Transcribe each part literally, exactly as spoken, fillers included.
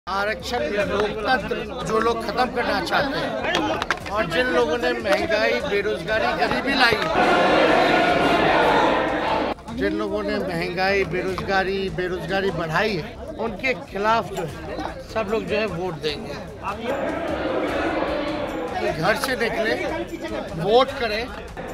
आरक्षण लोकतंत्र जो लोग खत्म करना चाहते हैं और जिन लोगों ने महंगाई, बेरोजगारी, गरीबी लाई, जिन लोगों ने महंगाई, बेरोजगारी बेरोजगारी बढ़ाई है, उनके खिलाफ जो है सब लोग जो है वोट देंगे। घर से निकले, वोट करें।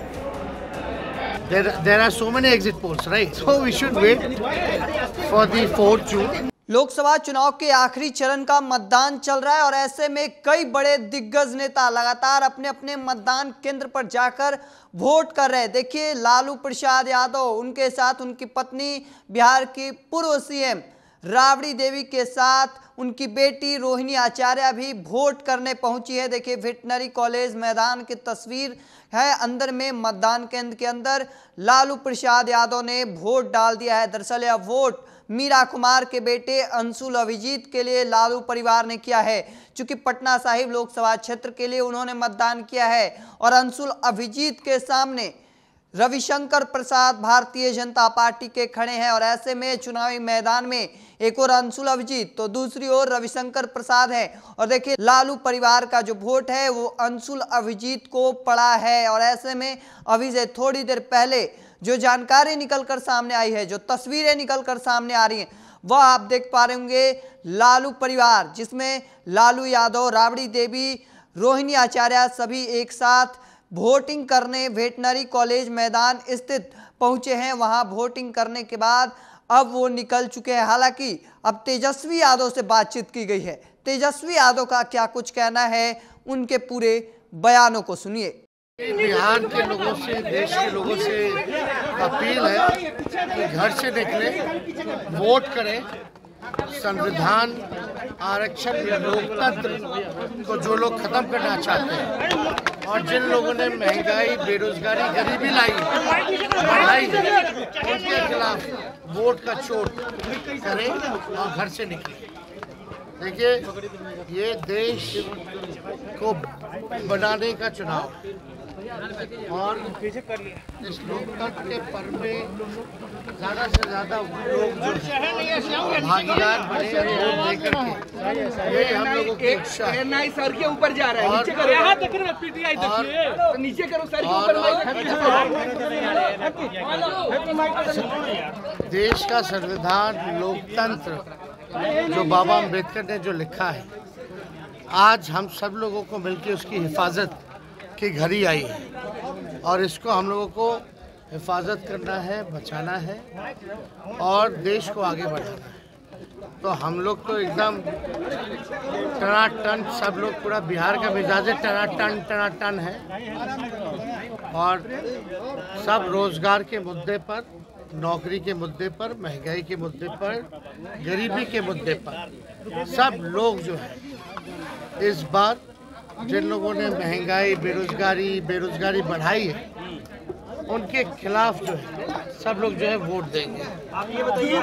There, there are so many exit polls, right? So we should wait for the fourth June. Lok Sabha चुनाव के आखिरी चरण का मतदान चल रहा है और ऐसे में कई बड़े दिग्गज नेता लगातार अपने अपने मतदान केंद्र पर जाकर वोट कर रहे हैं। देखिए, लालू प्रसाद यादव, उनके साथ उनकी पत्नी, बिहार की पूर्व सीएम राबड़ी देवी के साथ उनकी बेटी रोहिणी आचार्य भी वोट करने पहुंची है। देखिए, वेटनरी कॉलेज मैदान की तस्वीर है। अंदर में मतदान केंद्र के अंदर लालू प्रसाद यादव ने वोट डाल दिया है। दरअसल यह वोट मीरा कुमार के बेटे अंशुल अभिजीत के लिए लालू परिवार ने किया है। चूंकि पटना साहिब लोकसभा क्षेत्र के लिए उन्होंने मतदान किया है और अंशुल अभिजीत के सामने रविशंकर प्रसाद भारतीय जनता पार्टी के खड़े हैं और ऐसे में चुनावी मैदान में एक और अंशुल अभिजीत तो दूसरी ओर रविशंकर प्रसाद है। और देखिए, लालू परिवार का जो वोट है वो अंशुल अभिजीत को पड़ा है और ऐसे में अभी से थोड़ी देर पहले जो जानकारी निकलकर सामने आई है, जो तस्वीरें निकलकर सामने आ रही हैं, वह आप देख पा रहे होंगे। लालू परिवार, जिसमें लालू यादव, राबड़ी देवी, रोहिणी आचार्य सभी एक साथ वोटिंग करने वेटनरी कॉलेज मैदान स्थित पहुंचे हैं। वहां वोटिंग करने के बाद अब वो निकल चुके हैं। हालांकि अब तेजस्वी यादव से बातचीत की गई है। तेजस्वी यादव का क्या कुछ कहना है, उनके पूरे बयानों को सुनिए। बिहार के लोगों से, देश के लोगों से अपील है कि घर से निकले, वोट करें। संविधान, आरक्षण, लोकतंत्र को जो लोग खत्म करना चाहते हैं और जिन लोगों ने महंगाई, बेरोजगारी, गरीबी लाई, बढ़ाई, उनके खिलाफ वोट का चोट करें और घर से निकलें। देखिए, ये देश को बनाने का चुनाव और इस लोकतंत्र के पर्व में ज़्यादा से ज़्यादा लोग जो भागीदार बने वोट देकर के, ये हम लोगों की इच्छा है। सर के ऊपर जा रहा है, नीचे करो, और नीचे करो सर के ऊपर। देश का संविधान, लोकतंत्र जो बाबा अम्बेडकर ने जो लिखा है, आज हम सब लोगों को मिलकर उसकी हिफाजत की घड़ी आई है और इसको हम लोगों को हिफाजत करना है, बचाना है और देश को आगे बढ़ाना है। तो हम लोग तो एकदम टनाटन, सब लोग, पूरा बिहार का मिजाज टनाटन टनाटन है और सब रोजगार के मुद्दे पर, नौकरी के मुद्दे पर, महंगाई के मुद्दे पर, गरीबी के मुद्दे पर सब लोग जो है इस बार, जिन लोगों ने महंगाई, बेरोजगारी बेरोजगारी बढ़ाई है, उनके खिलाफ जो है सब लोग जो है वोट देंगे। आप ये बताइए,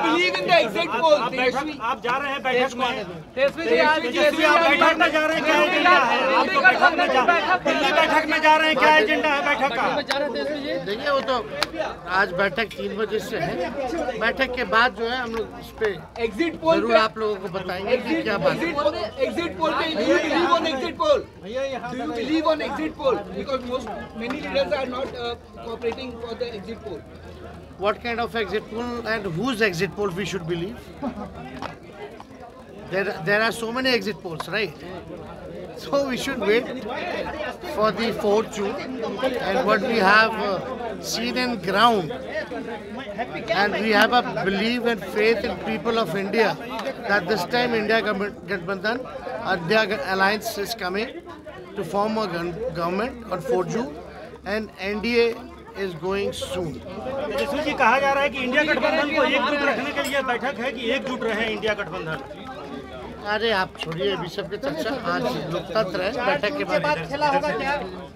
आप जा रहे हैं बैठक में, तेजस्वी आप बैठक में जा रहे हैं, क्या एजेंडा है? आप तो बैठक में जा दिल्ली बैठक में जा रहे हैं, क्या एजेंडा है बैठक का? देखिए, वो तो आज बैठक तीन बजे से है। बैठक के बाद जो है हम लोग इस पे एग्जिट पोल जरूर आप लोगों को बताएंगे कि क्या बात है। एग्जिट पोल पे, do you believe on exit poll? Do you believe on exit poll? Because most many leaders are not cooperating for the exit poll. What kind of exit poll and whose exit poll we should believe? There, there are so many exit polls, right? So we should wait for the fourth June and what we have uh, seen in ground, and we have a belief and faith in people of India that this time India Gathbandhan, India Alliance is coming to form a government on fourth June and N D A is going soon. Tejashwi ji, कहा जा रहा है कि India गठबंधन को एकजुट रखने के लिए बैठक है कि एकजुट रहे इंडिया गठबंधन। अरे आप छोड़िए अभी सबके चर्चा, आज लोकतंत्र है, बैठक के बाद